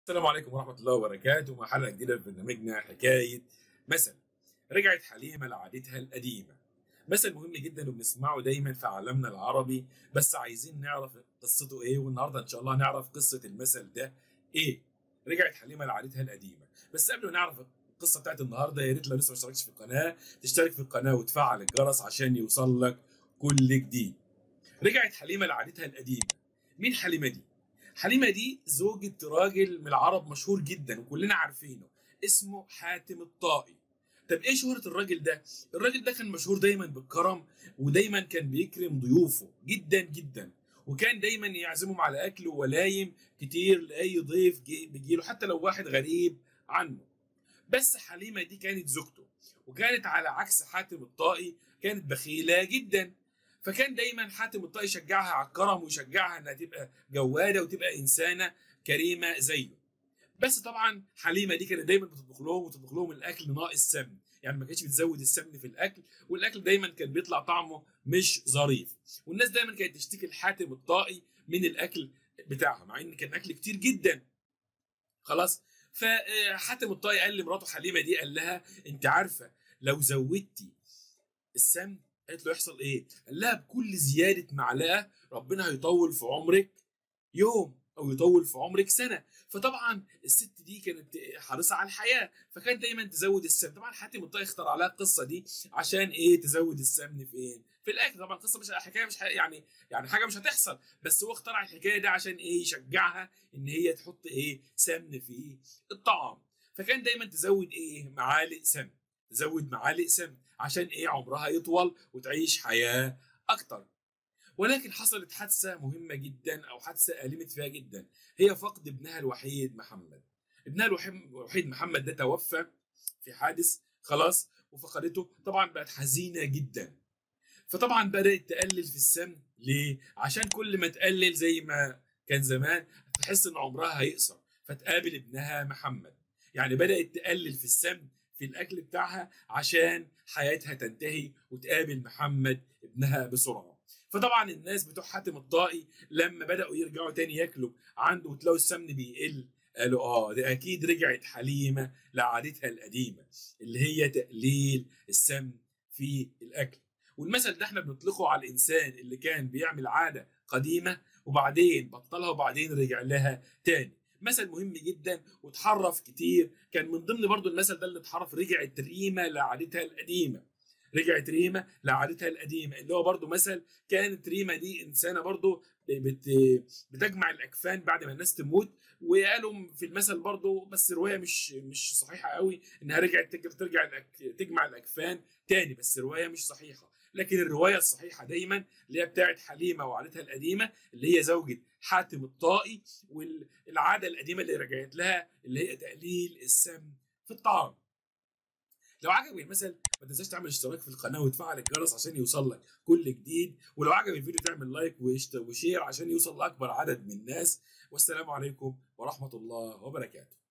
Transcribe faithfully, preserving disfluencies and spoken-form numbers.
السلام عليكم ورحمة الله وبركاته، مع حلقة جديدة في برنامجنا حكاية مثل. رجعت حليمة لعادتها القديمة. مثل مهم جدا وبنسمعه دايما في عالمنا العربي، بس عايزين نعرف قصته ايه، والنهارده ان شاء الله نعرف قصة المثل ده ايه. رجعت حليمة لعادتها القديمة. بس قبل ما نعرف القصة بتاعت النهارده، يا ريت لو لسه ما اشتركتش في القناة تشترك في القناة وتفعل الجرس عشان يوصل لك كل جديد. رجعت حليمة لعادتها القديمة. مين حليمة دي؟ حليمة دي زوجة راجل من العرب مشهور جدا وكلنا عارفينه، اسمه حاتم الطائي. طب ايه شهرة الراجل ده؟ الراجل ده كان مشهور دايما بالكرم، ودايما كان بيكرم ضيوفه جدا جدا، وكان دايما يعزمهم على اكل وولايم كتير لاي ضيف بيجيله، حتى لو واحد غريب عنه. بس حليمة دي كانت زوجته، وكانت على عكس حاتم الطائي كانت بخيلة جدا. فكان دايما حاتم الطائي يشجعها على الكرم ويشجعها انها تبقى جواده وتبقى انسانه كريمه زيه. بس طبعا حليمه دي كانت دايما بتطبخ لهم وتطبخ لهم الاكل ناقص سمن، يعني ما كانتش بتزود السمن في الاكل، والاكل دايما كان بيطلع طعمه مش ظريف. والناس دايما كانت تشتكي لحاتم الطائي من الاكل بتاعها، مع ان كان اكل كتير جدا. خلاص. فحاتم الطائي قال لمراته حليمه دي، قال لها انت عارفه لو زودتي السمن قالت له يحصل ايه؟ قال لها بكل زياده معلقه ربنا هيطول في عمرك يوم او يطول في عمرك سنه. فطبعا الست دي كانت حريصه على الحياه، فكانت دايما تزود السمن. طبعا حاتم الطائي اخترع لها القصه دي عشان ايه؟ تزود السمن فين؟ في الاكل. طبعا القصه مش حكايه، مش يعني يعني حاجه مش هتحصل، بس هو اخترع الحكايه دي عشان ايه؟ يشجعها ان هي تحط ايه؟ سمن في الطعام. فكان دايما تزود ايه؟ معالق سمن. تزود معالق سمن عشان ايه؟ عمرها يطول وتعيش حياه اكتر. ولكن حصلت حادثه مهمه جدا، او حادثه ألمت فيها جدا، هي فقد ابنها الوحيد محمد. ابنها الوحيد محمد ده توفى في حادث، خلاص، وفقدته. طبعا بقت حزينه جدا، فطبعا بدات تقلل في السمن. ليه؟ عشان كل ما تقلل زي ما كان زمان تحس ان عمرها هيقصر، فتقابل ابنها محمد. يعني بدات تقلل في السمن في الاكل بتاعها عشان حياتها تنتهي وتقابل محمد ابنها بسرعه. فطبعا الناس بتوع حاتم الطائي لما بداوا يرجعوا تاني ياكلوا عنده وتلاقوا السمن بيقل، قالوا اه ده اكيد رجعت حليمه لعادتها القديمه اللي هي تقليل السمن في الاكل. والمثل ده احنا بنطلقه على الانسان اللي كان بيعمل عاده قديمه وبعدين بطلها وبعدين رجع لها تاني. مثل مهم جدا واتحرف كتير. كان من ضمن برضو المثل ده اللي اتحرف، رجعت ريمه لعادتها القديمه. رجعت ريمه لعادتها القديمه، اللي هو برضو مثل كانت ريمه دي انسانه برضو بت بتجمع الاكفان بعد ما الناس تموت. وقالوا في المثل برضو، بس الروايه مش مش صحيحه قوي، انها رجعت ترجع تجمع الاكفان تاني، بس الروايه مش صحيحه. لكن الروايه الصحيحه دايما اللي هي بتاعت حليمه وعادتها القديمه، اللي هي زوجة حاتم الطائي، والعاده القديمه اللي رجعت لها اللي هي تقليل السمن في الطعام. لو عجبك المثل ما تنساش تعمل اشتراك في القناه وتفعل الجرس عشان يوصل لك كل جديد، ولو عجب الفيديو تعمل لايك وشير عشان يوصل لاكبر عدد من الناس. والسلام عليكم ورحمه الله وبركاته.